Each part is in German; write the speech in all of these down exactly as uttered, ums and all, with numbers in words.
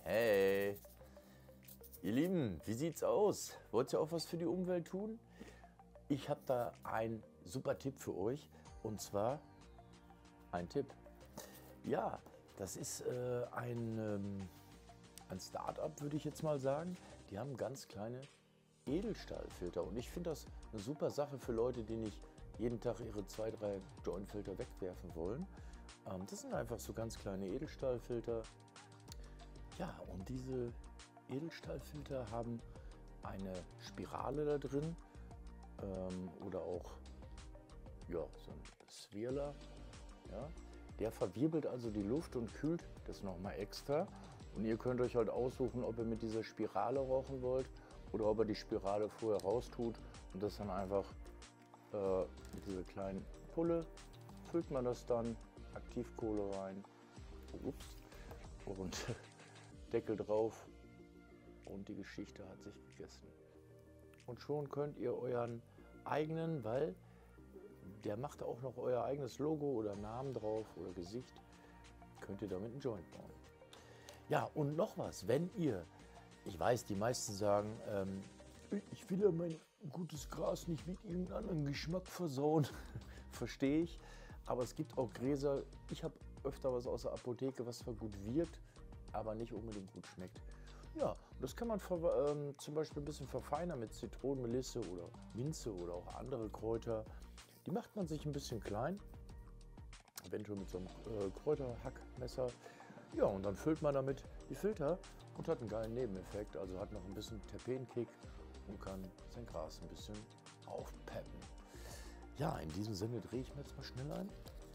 Hey, ihr Lieben, wie sieht's aus? Wollt ihr auch was für die Umwelt tun? Ich habe da einen super Tipp für euch, und zwar ein Tipp. Ja, das ist äh, ein, ähm, ein Start-up, würde ich jetzt mal sagen. Die haben ganz kleine Edelstahlfilter, und ich finde das eine super Sache für Leute, die nicht jeden Tag ihre zwei, drei Jointfilter wegwerfen wollen. Ähm, das sind einfach so ganz kleine Edelstahlfilter. Ja, und diese Edelstahlfilter haben eine Spirale da drin ähm, oder auch ja, so ein Swirler. Ja. Der verwirbelt also die Luft und kühlt das nochmal extra. Und ihr könnt euch halt aussuchen, ob ihr mit dieser Spirale rauchen wollt oder ob ihr die Spirale vorher raustut und das dann einfach äh, mit dieser kleinen Pulle füllt man das dann, Aktivkohle rein, ups, und Deckel drauf, und die Geschichte hat sich gegessen. Und schon könnt ihr euren eigenen, weil der macht auch noch euer eigenes Logo oder Namen drauf oder Gesicht, könnt ihr damit einen Joint bauen. Ja, und noch was, wenn ihr, ich weiß, die meisten sagen, ähm, ich will ja mein gutes Gras nicht mit irgendeinem anderen Geschmack versauen, verstehe ich, aber es gibt auch Gräser, ich habe öfter was aus der Apotheke, was zwar gut wirkt, aber nicht unbedingt gut schmeckt. Ja, das kann man ähm, zum Beispiel ein bisschen verfeinern mit Zitronenmelisse oder Minze oder auch andere Kräuter. Die macht man sich ein bisschen klein, eventuell mit so einem äh, Kräuterhackmesser. Ja, und dann füllt man damit die Filter und hat einen geilen Nebeneffekt, also hat noch ein bisschen Terpenkick und kann sein Gras ein bisschen aufpeppen. Ja, in diesem Sinne drehe ich mir jetzt mal schnell ein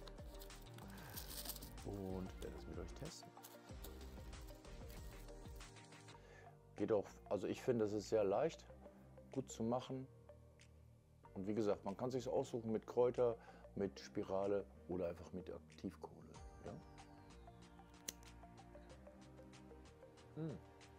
und werde das mit euch testen. Geht auch, also ich finde, es ist sehr leicht, gut zu machen. Und wie gesagt, man kann sich aussuchen mit Kräuter, mit Spirale oder einfach mit Aktivkohle. Ja? Hm.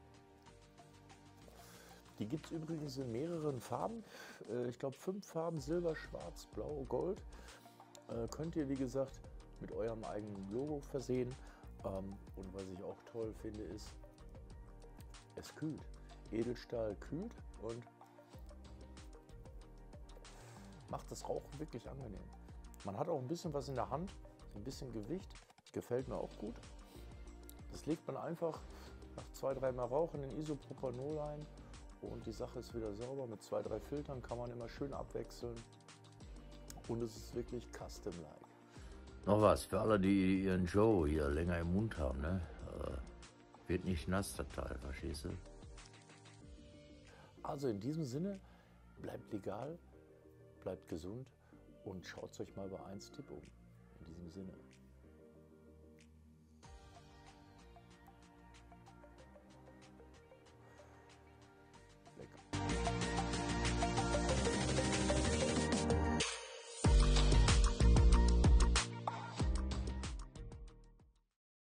Die gibt es übrigens in mehreren Farben. Ich glaube fünf Farben: Silber, Schwarz, Blau, Gold. Äh, könnt ihr, wie gesagt, mit eurem eigenen Logo versehen. Ähm, und was ich auch toll finde, ist, es kühlt. Edelstahl kühlt und macht das Rauchen wirklich angenehm. Man hat auch ein bisschen was in der Hand, ein bisschen Gewicht, gefällt mir auch gut. Das legt man einfach nach zwei, drei Mal Rauchen in Isopropanol ein und die Sache ist wieder sauber. Mit zwei, drei Filtern kann man immer schön abwechseln und es ist wirklich custom-like. Noch was, für alle, die ihren Joe hier länger im Mund haben, ne? Äh, wird nicht nass, das Teil, verstehst du? Also in diesem Sinne, bleibt legal, bleibt gesund und schaut euch mal bei eins Tipp um. In diesem Sinne.